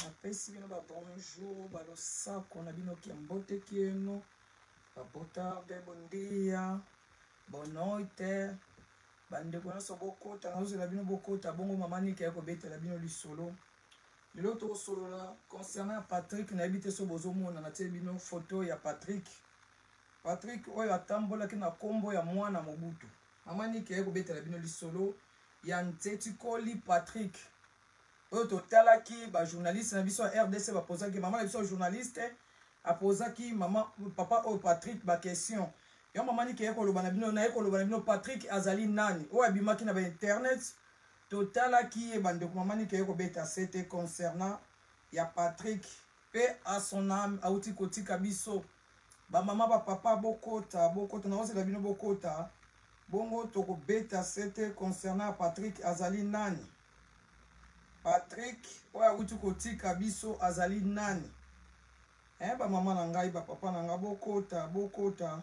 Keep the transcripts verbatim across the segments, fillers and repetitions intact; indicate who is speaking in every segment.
Speaker 1: Napesi bino ba bonjour, ba losako na bino ki mbote kieno, ba botarde bondia, bonoite, bande kona so bokota, na zo la bino bokota, bongo mamani ki ko bete la bino lisolo. Lelo to solo la concernant Patrick na habite so bozo mona na tie bino photo ya Patrick. Patrick oyo atambola ki na kombo ya mwana Mobutu. Mamani ki ko bete la bino lisolo ya Nteti Koli Patrick. Oyo totala ki ba journaliste na biso R D C ba posa ki maman na biso journaliste a posa ki maman papa o Patrick ba question. Yo maman ni ki ko loba na bino na ko loba na bino Patrick azali nani? O abimaki na ba internet totala ki e bande ko maman ni ki ko beta c'était concernant ya Patrick pe à son âme a uti kotika biso. Ba maman ba papa bokota bokota na ose la bino bokota. Bongo to ko beta c'était concernant Patrick azali nani? Patrick, oya utu kotika biso azali nani? Eh ba mama na ngai ba papa na nga bokota bokota.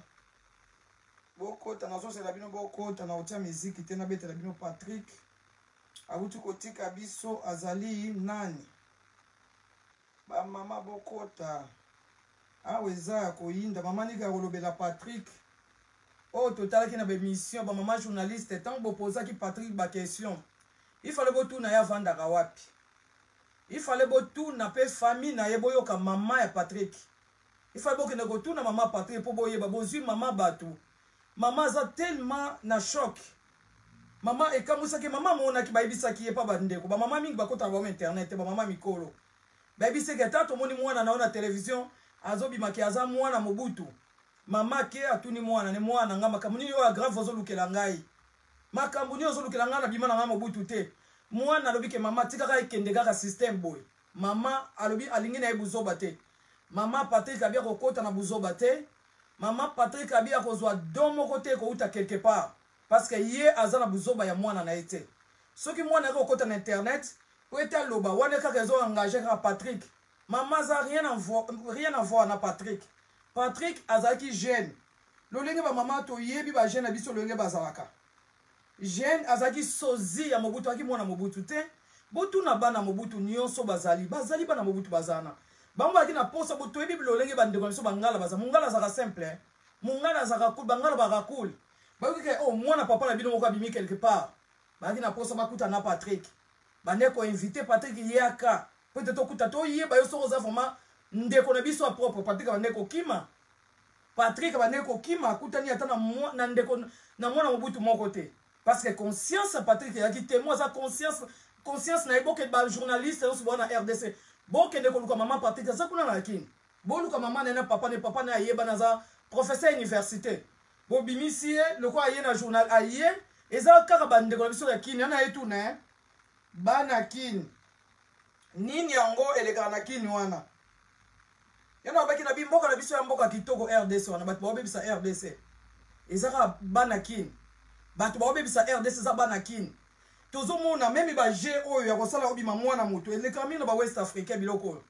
Speaker 1: Bokota na so se la bino bokota na otia musique te na bete la bino Patrick. A utu kotika biso azali nani? Ba mama bokota. Ah weza ko yinda mama ni ga kolobela Patrick. Oh total ki na be mission ba mama journaliste tant bo posa ki Patrick ba question. Il fallait que tout n'aille vendre à wapi. Il fallait que tout n'aille famille n'aille boyo ka maman et Patrick. Il fallait que ne tout na maman Patrick pour boyer babozu maman batou. Maman a tellement na choc. Maman et comme ça que maman mona ki baby ça qui est pas bande ko ba maman mingi bakota ba internet ba maman mikolo. Baby c'est que tato moni mwana naona télévision azobi makiaza mwana Mobutu. Maman ke atuni mwana ne mwana ngama kamuni yo grave ozo lukela ngai. Makambo nyo zo lukela ngana bima na ngama Mobutu te. Mwana alobi ke mama tika ka ikende ka system boy. Mama alobi alingi na buzoba te. Mama Patrick abia kokota na buzoba te. Mama Patrick abia kozwa domo kote ko uta quelque part parce que ye azana buzoba ya mwana na ete. Soki mwana ko kota na internet, ko eta loba wana ka rezo engager ka Patrick. Mama za rien à voir rien à voir na Patrick. Patrick azaki jeune. Lolenge ba mama to yebi ba jeune abiso lolenge bazalaka. Jeune azaki sozi ya Mobutu aki mwana Mobutu te. Botu na bana Mobutu nyonso bazali. Bazali bana Mobutu bazana. Bango aki na posa botu ebi bilolenge bandeko biso bangala baza. Mungala zaka simple. Mungala zaka cool, bangala baka cool. Bango ke oh mwana papa na bino moko abimi quelque part. Baki na posa makuta na Patrick. Bandeko invité Patrick yaka. Peut-être to kuta to ye ba yo so za vraiment ndeko na biso propre Patrick bandeko kima. Patrick bandeko kima kutani ata na na ndeko na mwana Mobutu moko te. Parce que conscience Patrick a dit témoin sa conscience conscience na eboke ba journaliste on se voit na R D C boke ne ko luka maman Patrick ça kuna na kin bo luka maman na papa ne papa na yeba na za professeur université bo bimisie le ko aye na journal aye eza kaka bande ko biso ya kin na etu na bana kin nini yango eleka na kin wana yana baki na bimboka na biso ya mboka kitoko R D C wana bat bo bebisa R D C eza bana kin Bato ba obebisa R D C za bana kin. Tozo mona même ba G oyo ya kosala obima mwana moto eleka mingi ba West Africain biloko.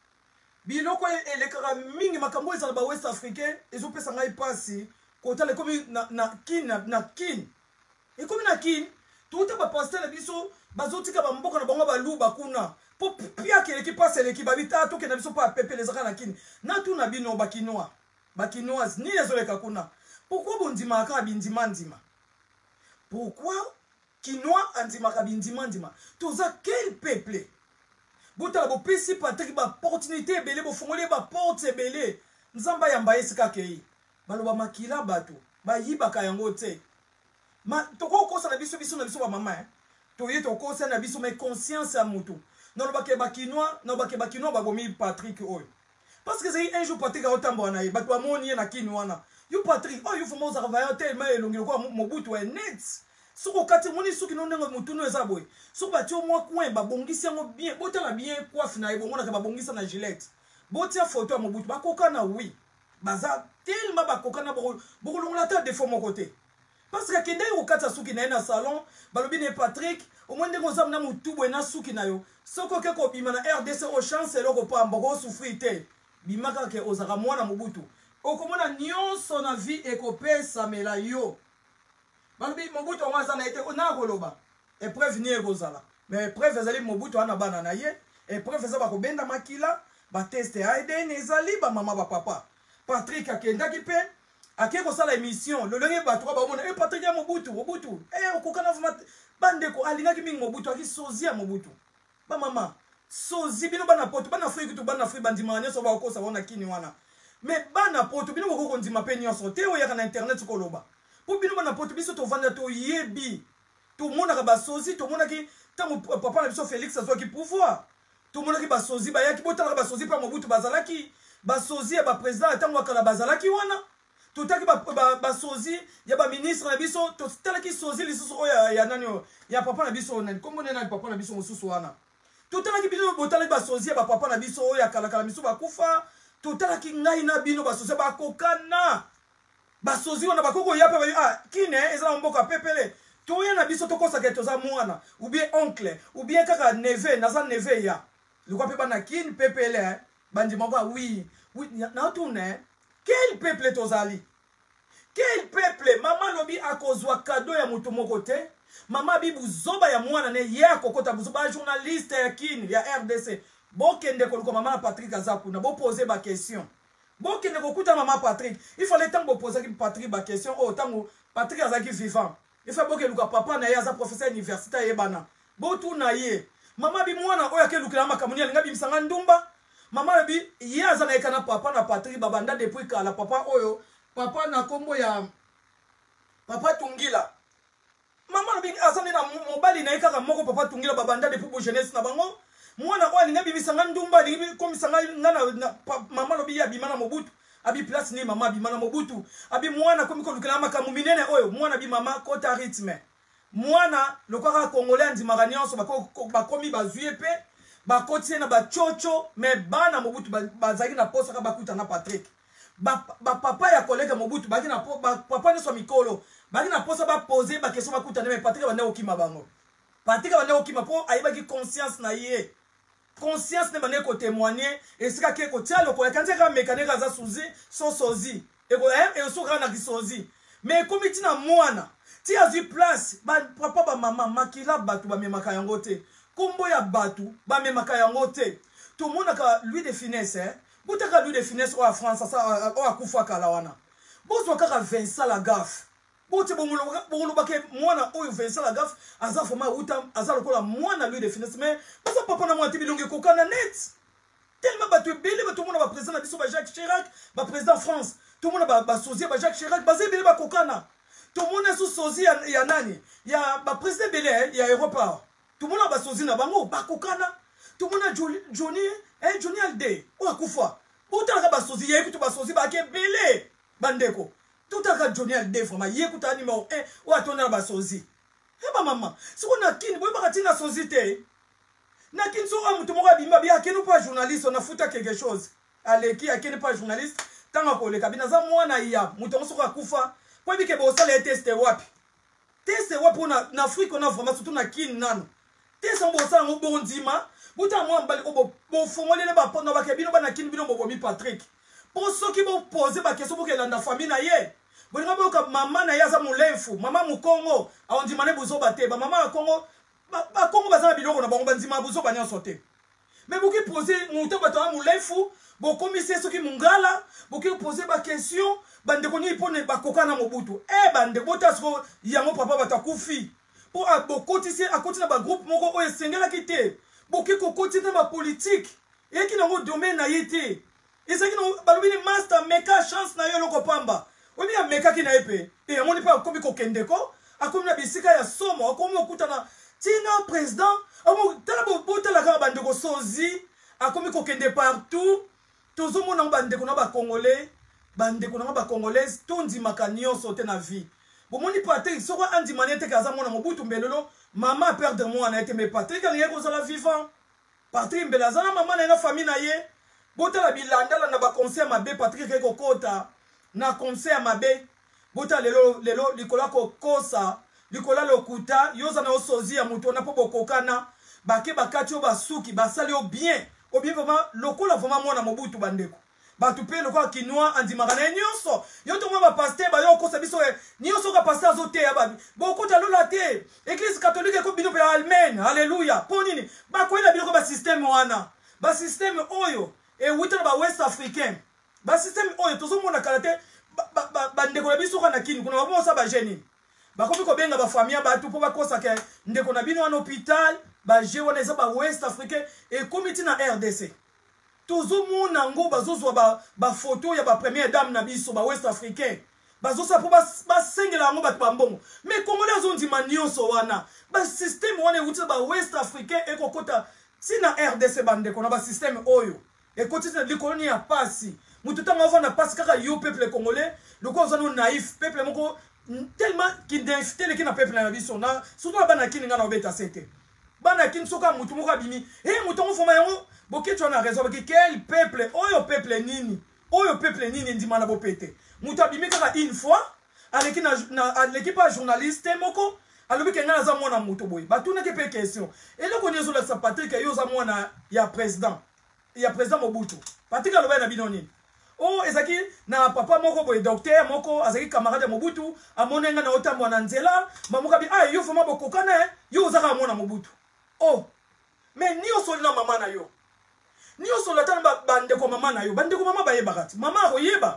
Speaker 1: Biloko eleka mingi makambo ezala ba West Africain ezo pesa ngai pasi kota le komi na na kin na, na kin. E komi na kin tuta ba pastel biso bazotika ba mboka na bango ba luba kuna. Po pia ke ki passe le ki babita to ke na biso pa pepe les na kin. Na tu na bino ba kinoa. Ba kinoas ni ezoleka kuna. Pourquoi bondima ka bindima ndima? Pourquoi Kinoa andima kabindima ndima? Toza quel peuple? Bota bo pesi Patrick ba opportunité belé bo fongole ba porte belé. Nzamba yamba esika kei. Baloba makila bato. Ba yiba ka yango te. Ma toko kosa na biso biso na biso ba mama hein. Toye to kosa na biso mais conscience ya mutu. Non ba ke ba Kinoa, non ba ke ba Kinoa ba bomi Patrick oy. Parce que c'est un jour Patrick a otambo na ye. Bato ba moni na Kinoa na. You Patrick, oh you fumo za kavaya tellement elongi ko Mobutu e net. Soko kati moni suki no ndenge mutuno eza boy. Soko batio mwa coin ba bongisi yango bien, bota na bien coiffe na ebo mona ka ba bongisa na Gillette. Botia photo ya Mobutu ba kokana oui. Baza tellement ba kokana bo bolongola ta défaut mon côté. Parce que kende yo kata suki na na salon, balobi ne Patrick, au moins ndenge ozam na mutu bo na suki na yo. Soko ke ko bima na R D C au chance eloko pa mboko souffrir te. Bimaka ke ozaka mwana Mobutu. Okomona nyonso na vie ekopesa mela yo. Balobi Mobutu wanza na ete na koloba. Épreuve ni ekozala. Mais épreuve ezali Mobutu ana bana na ye. épreuve eza bakobenda makila bateste ya A D N ezali bamama bapapa Patrick akendaki mpe ake kosala émission lolenge bato babomona e Patrick ya Mobutu Mobutu e okokana vuma bandeko alingaki mingi Mobutu aki sozi ya Mobutu bamama sozi bino bana poto bana fui kutu bana fui bandima nyonso bakosa wana kini wana mais bana poto bino boko ndima pe nyonso te oyaka na internet koloba po bino bana poto biso to vanda to yebi to mona ka basozi to mona ki tango papa na biso Félix azwaki pouvoir to mona ki basozi bayaki botala ka basozi pa Mobutu bazalaki basozi ya ba président tango akala bazalaki wana tutaki ba basozi ya ba ministre na biso to talaki sozi lisusu oya ya nani ya papa na biso nani kombo nena papa na biso mususu wana tutalaki bino botalaki basozi ya ba papa na biso oya kala kala biso bakufa tutalaki ngai na bino basozi bakokana basozi wana bakoko ya pe ah kine eza mboka pepele toya na biso tokosa ke toza mwana ou bien oncle ou bien kaka neve naza neve ya lukwa pe bana kin pepele bandi moko oui oui na tourne quel peuple tozali quel peuple mama lobi akozwa cadeau ya mutu moko te mama bi buzoba ya mwana ne ya kokota buzoba journaliste ya kin ya R D C bokende ko mama Patrick Azapu na bo poser ba question bokende ko kuta mama Patrick il fallait tant bo poser Patrick ba question oh tango Patrick azaki vivant il faut boke luka papa na ye aza professeur universitaire yebana bo tu na ye mama bi mwana oya ke lukela makamuni alinga bi msanga ndumba mama bi ye aza na ekana papa na Patrick babanda depuis kala papa oyo papa na kombo ya papa Tungila mama bi aza na mobali na ekaka moko papa Tungila babanda depuis bo jeunesse na bango mwana oya alinga bi bisanga ndumba li komisanga ngana mama lobi ya bimana Mobutu abi place ni mama bi mana Mobutu abi mwana komi ko lukela makamu minene oyo mwana bi mama kota rythme mwana lokaka congolais ndimaka nyonso bakomi bazuye pe bakotie na bachocho me bana Mobutu bazaki na posa ka bakuta na Patrick ba papa ya collègue Mobutu baki na papa ne so mikolo baki na posa ba poser ba question bakuta na me Patrick bande okima bango Patrick bande okima po ayibaki conscience na ye conscience ne bande ko témoigner et sika ke ko tia loko yakanje ka mécanique za suzi so sozi e ko e so kana ki sozi mais komiti na mwana ti azi place ba papa ba mama makila batu ba memaka yango te kombo ya batu ba memaka yango te tout le monde ka lui de finesse hein butaka lui de finesse o France ça o akufa kala wana bozo kaka Vincent Lagaffe bote bongulo bongulo bake mwana oyo Vincent Lagaffe aza foma uta aza lokola mwana lui de finesse mais basa papa na mwati bilonge kokana net tellement batu bele batu mona ba président na biso ba Jacques Chirac ba président France tout le monde ba ba sosie ba Jacques Chirac ba zebele ba kokana tout le monde sous sosie ya nani ya ba président belé ya Europa tout le monde ba sosie na bango ba kokana tout le monde Johnny eh Johnny Alde o akufa utaka ba sosie ye kutu ba sosie ba ke belé bandeko tutaka Johnny Alde foma ye kuta numéro un o atona ba sosie eh ba mama siko na kini boy ba katina sosie te na kini so amutu moko bimba bia kenu pas journaliste on a fouta quelque chose aleki akene pas journaliste tanga ko le kabina za mwana ya mutu moko akufa po bike bo sala test wapi test wapi na na Afrique on a vraiment surtout na kini nano test on bo sala ngo bondima buta mwa mbali ko bo fongolele ba pona ba ke bino ba na kini bino bo bomi Patrick po soki bo poser ba question bo ke landa famille na ye bolinga bo ka mama na ya za mulefu mama mukongo aondima ne buzo bate ba mama Kongo ba Kongo bazana biloko na bango bandima buzo banya sote mais boki poser muto bato mulefu bo commissaire soki mungala boki poser ba question bande ko ni pone ba kokana Mobutu eh bande botasko yango papa batakufi po abokotisi akotina ba groupe moko o esengela kite boki kokotina ba politique et qui nango domaine na yete ezaki no balobini master meka chance na yo loko pamba obi ya meka ki na epe e amoni pa komi ko kendeko akomi na bisika ya somo akomi okutana tina président amo tala bo botala ka bande ko sozi akomi ko kende partout tozo mona bande ko na ba congolais bande ko na ba congolais tondi makanyo sote na vie bomoni Patrick soko andi manete kaza mona Mobutu mbelelo mama perdre moi na été mais Patrick aliye ko sala vivant Patrick mbelazana mama na na famille na ye botala bilandala na ba conseil mabe Patrick ko kota na conseil mabe bota lelo lelo likola ko kosa likola lokuta yoza na osozi ya muto na po bokokana bake bakati o basuki basali o bien o bien vraiment lokola vraiment mwana Mobutu bandeko bato pe lokola kinois andimaka na ye nyonso yo to mwa bapaster bayo okosa biso nyonso ka paster azoteya babi bokota lola te église catholique eko bino mpe amen alleluya mpo nini bakoyela biloko basysteme wana basysteme oyo ewuta na bawest africain basysteme oyo tozomona kala te bandeko na biso kana kini kuna bamosa bageni bakomi kobenga bafamille bato mpo bakosaka ndeko na bino wana hôpital baje wana eza bawest africain ekomi ti na R D C tozomona ngo bazozwa bafoto ya bapremière dame na biso bawest africain bazosala mpo basengela yango bato bambongo mais congolais azondima nyonso wana basysteme wana ewuti na bawest africain ekokota ti na R D C bandeko na basysteme oyo ekoti ti na likoloni ya pasi mutu ntango avanda pasi kaka yo peuple congolais lokola oza no naïf peuple moko tellement ki teleki na peuple na biso na surtout na bana kini nga na obeta sete bana kini soka mutu moko abimi e mutu yango foma yango boketi wana raison baki quel peuple oyo peuple nini oyo peuple nini ndima na bopete mutu abimi kaka une fois aleki na aleki pa journaliste moko alobi ke nga naza mwana mutu boye batunaki mpe question eloko nini ezolakisa Patrick yo oza mwana ya président ya président Mobutu Patrick alobai na bino nini oh ezaki na papa moko boye docteur moko azaki camarade Mobutu amonenga na otambo na nzela mamuka bi ah yo foma bokokana yo ozaka mwana Mobutu oh mais ni osoli na mama na yo ni osoli ta na bandeko mama na yo bandeko mama bayeba kati mama akoyeba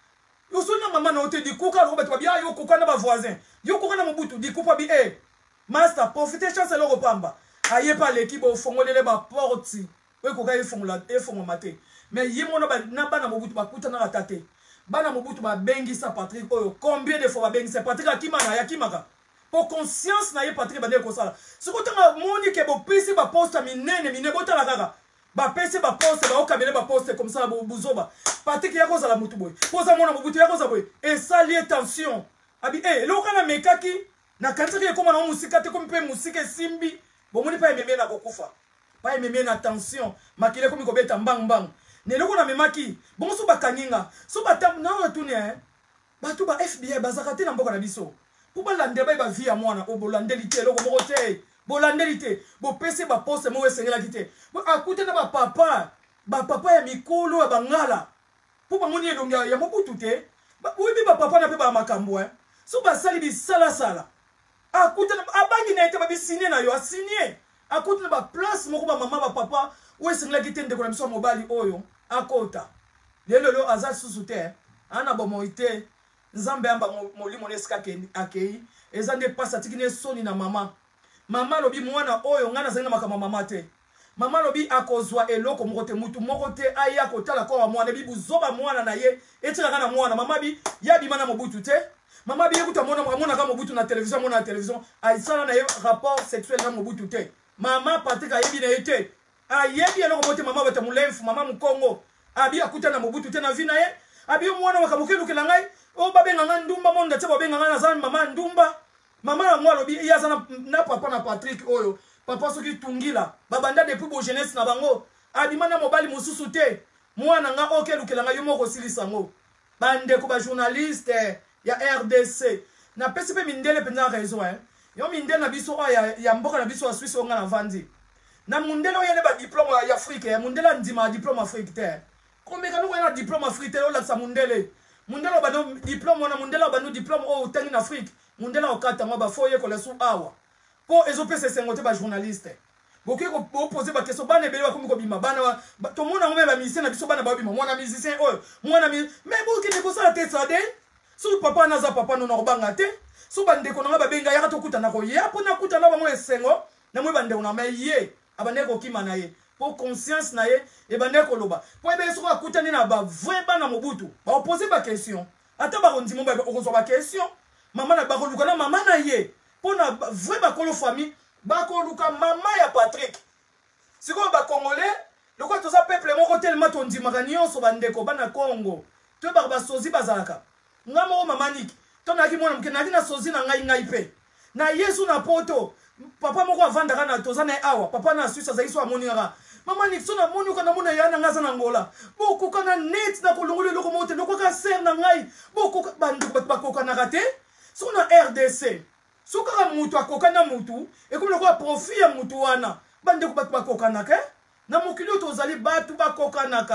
Speaker 1: yo osoli na mama na ote dikuka lo bato bi ah yo kokana ba voisin yo kokana Mobutu dikupa bi eh master profiter chance lo kopamba ayepa l'équipe au fongolele ba porte we koka efongola efongoma te mais yimona ba na bana Mobutu bakuta na ratate bana Mobutu ba bengisa Patrick oyo combien de fois ba bengisa Patrick akima na yakimaka pour conscience na ye Patrick ba de ko sala siko tanga moni ke bo pesi ba poste minene minene botala kaka ba pesi ba poste ba okamele ba poste comme ça buzoba Patrick yako sala mutu boy poza mona Mobutu yako za boy et ça lié tension abi eh lo kana mekaki na kanzaki ko mona musika te ko mpe musika simbi bo moni pa ememe na kokufa pa ememe na tension makile ko mi ko beta mbang mbang neloko na memaki bongo so bakaninga so batam na watune eh batu ba F B I bazaka te na mboka na biso po balandela ba vie ya mwana o bolandeli te loko moko te bolandeli te bo pese ba poste mo esengela kite bo akute na ba papa ba papa ya mikolo ya bangala po bamoni elonga ya Mobutu te ba oyebi ba papa na pe ba makambo eh so basali bisala sala akute na abangi na ete ba bisigné na yo asigné akute na ba place moko ba mama ba papa o esengela kite ndeko na biso mobali oyo akota lelo lo aza susu te ana bomoite nzambe amba molimo neska akei eza nde pasa tiki ne soni na mama mama lobi mwana oyo ngana zanga makama mama te mama lobi akozwa eloko moko te mutu moko te aya kotala kwa mwana bi buzoba mwana na ye etika kana mwana mama bi yabi mana Mobutu te mama bi ekuta mwana mwana kama Mobutu na television mwana na television aisala na ye rapport sexuel na Mobutu te mama Patrick ayebi na ete ayebi eloko mote mama bata mulemfu mama Mukongo abi akuta na Mobutu te na vina ye abi mwana wakamukilu kila ngai o babenga nga ndumba monda te babenga nga na zana mama ndumba mama na mwa lobi ya zana na papa na Patrick oyo papa soki tungila babanda depuis bo jeunesse na bango abima na mobali mususu te mwana nga okelu kila nga yo moko silisa ngo bande ko ba journaliste ya R D C na pesi pe mindele penza raison hein yo mindele na biso ya ya mboka na biso ya Suisse onga na vandi na mundele oyele ba diplôme ya Afrique ya mundele ndima diplôme Afrique te kombe kanu na diplôme Afrique te ola sa mundele mundele ba diplôme na mundele ba no diplôme o tangi na Afrique mundele okata ngo ba foye ko la su awa po ezopesa sengote ba journaliste boki ko poser ba question bana ebele ba komi ko bima bana to mona ngome ba musicien na biso bana ba bima mwana musicien oyo mwana mi mais boki ne ko sala te ça de so papa na za papa no na robanga te so bande ko na ba benga ya to kuta na ko ya po na kuta na ba mo esengo na mo bande na me ye abande ko kima na ye po conscience na ye e bande ko loba po ebe so ko kuta ni na ba vrai bana Mobutu ba poser ba question ata ba rondimo ba ko so ba question mama na ba ko luka na mama na ye pona vrai ba kolo famille ba ko luka mama ya Patrick siko ba congolais loko to za peuple moko tellement to ndimaka nyonso bandeko bana Congo to ba ba sozi bazalaka ngamo mama niki to na ki mwana mkena na sozi na ngai ngai pe na Yesu na poto papa moko avanda kana to za na awa papa na Suisse za iso amoni ngaka mama niki so na moni kana mona yana ngaza na ngola boko kana net na kolongolo loko mote loko ka ser na ngai boko bandu ba ko kana kate so na R D C soka mutu akokana mutu ekomela kwa profit ya mutu wana bande ko batu bakokanaka na mokili to zali batu bakokanaka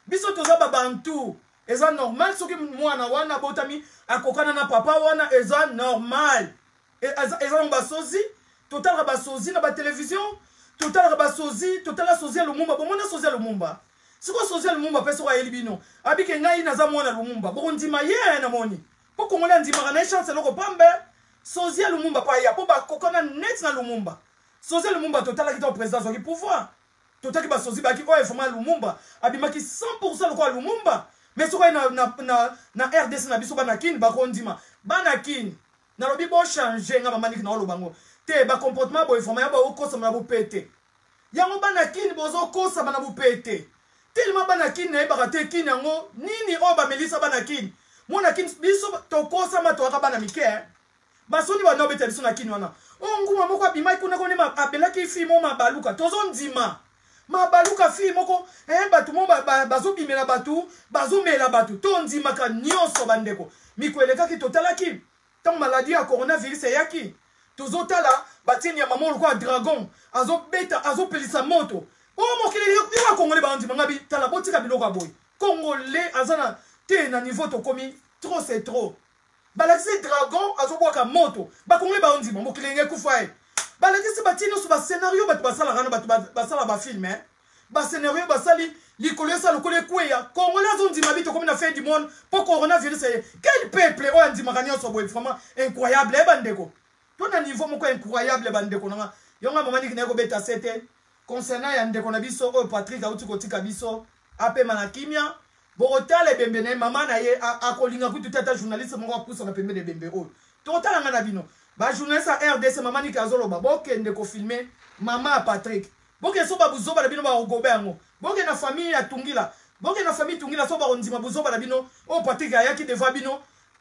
Speaker 1: biso toza babantu eza normal soki mwana wana botami akokana na papa wana eza normal eza nango basozi totalaka basozi na batelevizio totalaka basozi totala sozi ya lumumba bomona sozi ya lumumba siko sozi ya lumumba mpe soko ayeli bino abike ngai naza mwana lumumba bokondima ye namoni mpo kongoli andimaka na ye chance eloko pambe sozi ya lumumba pa ya mpo bakokana net na lumumba sozi ya lumumba totalaki ta président azwaki pouvoir totaki basozi baki oyo efoma lumumba abimaki cent pour cent lokola lumumba mais soko aye na, na, na, na R D C na biso bana kini bakondima bana kini nalobi bochange nga mamaniki na olobango te bacomportement boye efoma ya baokosama na bopete yango bana kini bozokosama na bopete telema bana kini nayebaka te kini yango nini oyo bamelisa bana kini mona kini biso tokosama toyaka bana mike basoni banobeta biso na kini wana o nguma moko abimaki kuna kone abelaki fi mo mabaluka tozondima mabaluka fi moko eh batu mo bazobimela batu bazomela batu tondimaka nyonso bandeko mikwelekaki totalaki tant maladie ya coronavirus eyaki tozotala batini ya mama lokola dragon azobeta azopelisa moto o mokili yo kongole bandima ngabi tala botika biloko boy congolais azana te na niveau tokomi trop c'est trop balakisi dragon azobwaka moto bakongole bandima mokili ngeke kufa balakisi batini so ba scénario batu basala kana batu basala ba film hein ba scénario basali likolo esa lokole kweya congolais azondima bito comme na fin du monde pour coronavirus quel peuple o andima kanyo so boy vraiment incroyable e bandeko to na niveau moko incroyable bandeko nanga yonga mamani kineko beta sete concernant ya ndeko na biso o Patrick auti kotika biso ape manakimia borotale bembe na mama na ye akolinga kutu tata journaliste moko apusa na pembe de bembe o to tala ngana bino ba journaliste a R D C mamani kazolo ba bokende ko filmer mama a Patrick boke so ba buzoba na bino ba ogobe yango boke na famille ya Tungila boke na famille Tungila so ba ondima buzoba na bino o Patrick ayaki devant bino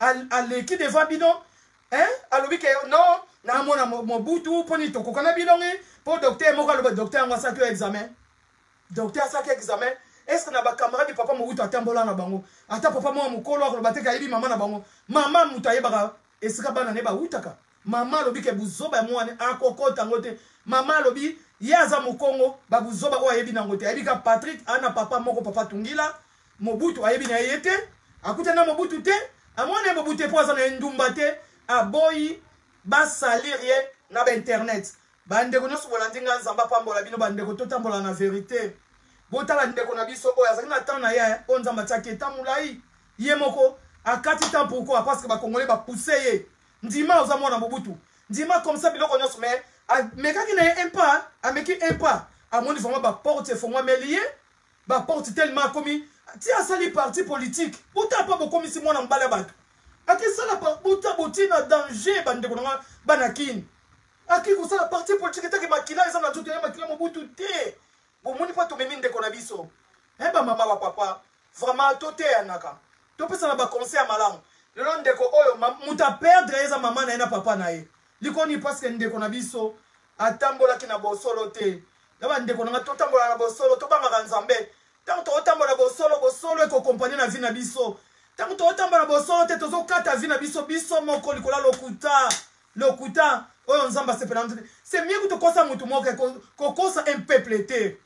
Speaker 1: aleki devant bino hein alobi ke non na mona Mobutu poni to kokana bilongi po docteur moko aloba docteur ngo asaki examen docteur asaki examen est-ce que na ba camarade papa Mobutu atambola na bango ata papa mo mukolo akoloba te kayibi mama na bango mama mutaye baka esika bana ne ba utaka mama alobi ke buzoba mwana akokota ngote mama alobi yaza mukongo ba buzoba o ayebi na ngote ayebi ka Patrick ana papa moko papa Tungila Mobutu ayebi na yete akuta na Mobutu te amone Mobutu po azana ndumba te aboyi basalir ye na ba internet bandeko nyonso bolandinga nzamba pambola bino bandeko totambola na vérité botala ndeko na biso oyo azali na temps na ye o nzamba tiaki etan molai ye moko akati temps pourquoi parce que bakongolais bapousse ye ndima oza mwana Mobutu ndima comme ça biloko nyonso mais amekaki na ye un pas ameki un pas amoni vraiment baporte efongwa melie baporte tellement akomi ti asali parti politique bota pa bokomisi mwana mobala bato aki sala buta botina danger bandeko nanga banakini aki kusala parti politique taki makila eza na nzoto ya makila Mobutu te bomoni pa tomemi ndeko na biso eh ba mama ba papa vraiment tote yanaka topesa na ba conseil ya malamu lelo ndeko oyo muta perdre eza mama na ye na papa na ye likoni parce que ndeko na biso atambola ki na bosolo te ba ndeko nanga totambola na bosolo to banga nzambe tant to tambola bosolo bosolo ko compagnie na vie na biso tant to tambola bosolo te tozo kata vie na biso biso moko likola lokuta lokuta oyo nzamba sepela c'est mieux que to kosa mutu moko ko kosa un peuple te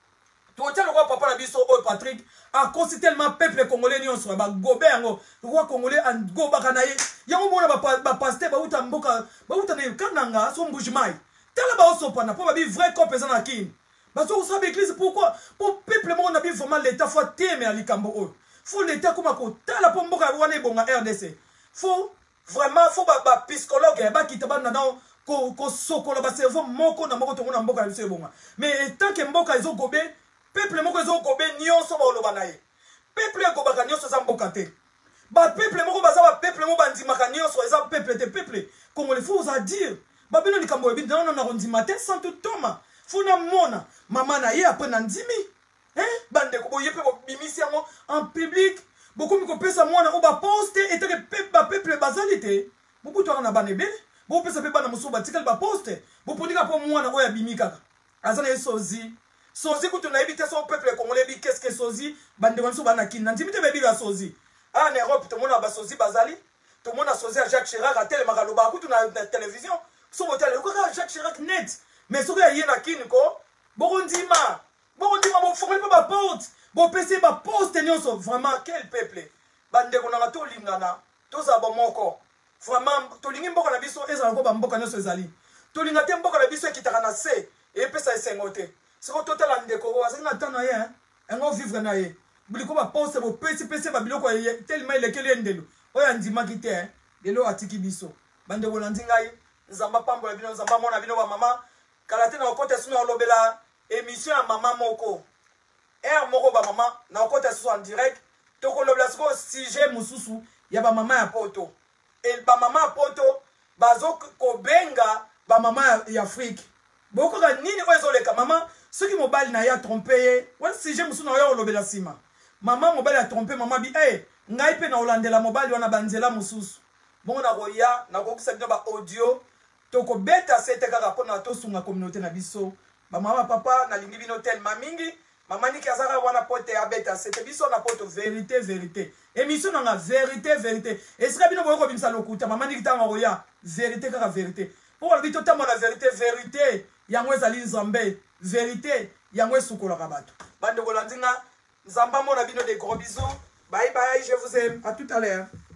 Speaker 1: to telo ko papa na biso oyo Patrick a kosi tellement peuple congolais nyonso ba gobe yango roi congolais an goba kana ye yango mona ba ba pasteur ba uta mboka ba uta na kananga so mbujimai tala ba osopana po ba bi vrai corps pesant na kin ba so sa église pourquoi pour peuple mo na bi vraiment l'état faut temer alikambo oyo faut l'état comme ko tala po mboka wana bonga R D C faut vraiment faut ba ba psychologue ba kitaba na dans ko ko sokola ba cerveau moko na moko tongo na mboka ya biso bonga mais tant que mboka ezo gobe peuple moko ezo gobe nyonso ba oloba na ye peuple ekobaka nyonso za mboka te ba peuple moko baza ba peuple mo bandimaka nyonso eza peuple te peuple comme il faut osa dire ba bino likambo ebi non na rondima te sans tout toma funa mona mama na ye après na ndimi hein bande ko boye pe bo bimisi yango en public beaucoup mi ko pesa mona o ba poster et que peuple ba peuple bazalité beaucoup to na banebe bo pesa pe bana musuba tikali ba poster bo ponika po mwana oya bimika azana sozi sozi kutu na ebite so peuple congolais bi qu'est-ce que sozi bande ko bana kinna ndimite bebi ba sozi en Europe to mona ba sozi bazali to mona sozi a Jacques Chirac a tele makaloba kutu na télévision so botel ko ka Jacques Chirac net mais so ya yena kiniko bokondima bokondima bo fongole pa ba porte bopesi baposte nyonso vraiment quel peuple bandeko nanga tolingana tozala bomoko vraiment tolingi mboka na biso ezala ko bamboka nyonso ezali tolinga te mboka na biso ekitaka na se epesa esengo te siko totala ndeko oyo azali na temps na ye yango vivre na ye biliko baposte bopesipesi babiloko telema elekeli ye ndelo oyo andimaki te lelo atiki biso bandeko na nzingai nzamba pambola bino nzamba mona bino bamama kala te na okota sino olobela émission ya mama moko er moko bamama na okota susu en direct tokolobela siko sujet mosusu ya bamama ya poto e bamama ya poto bazokobenga bamama ya Afrique bokoka nini oyo ezoleka mama soki mobali na ye atrompe ye wana sujet mosusu na oyo olobela nsima mama mobali atrompe mama bi e ngai mpe na olandela mobali wana banzela mosusu bongo nakoya nakokisa bino baaudio tokobeta sete kaka mpona tosunga communauté na biso bamama papa nalingi bino telema mingi mama niki azaka wana pote abeta sete biso na poto vérité vérité émission nanga vérité vérité esika bino boyoko bimisa lokuta mama niki ntango koya vérité kaka vérité mpo olobi totambola vérité vérité yango ezali nzambe vérité yango esukolaka bato bandeko landinga nzamba mona bino de gros bisous bye bye je vous aime à tout à l'heure.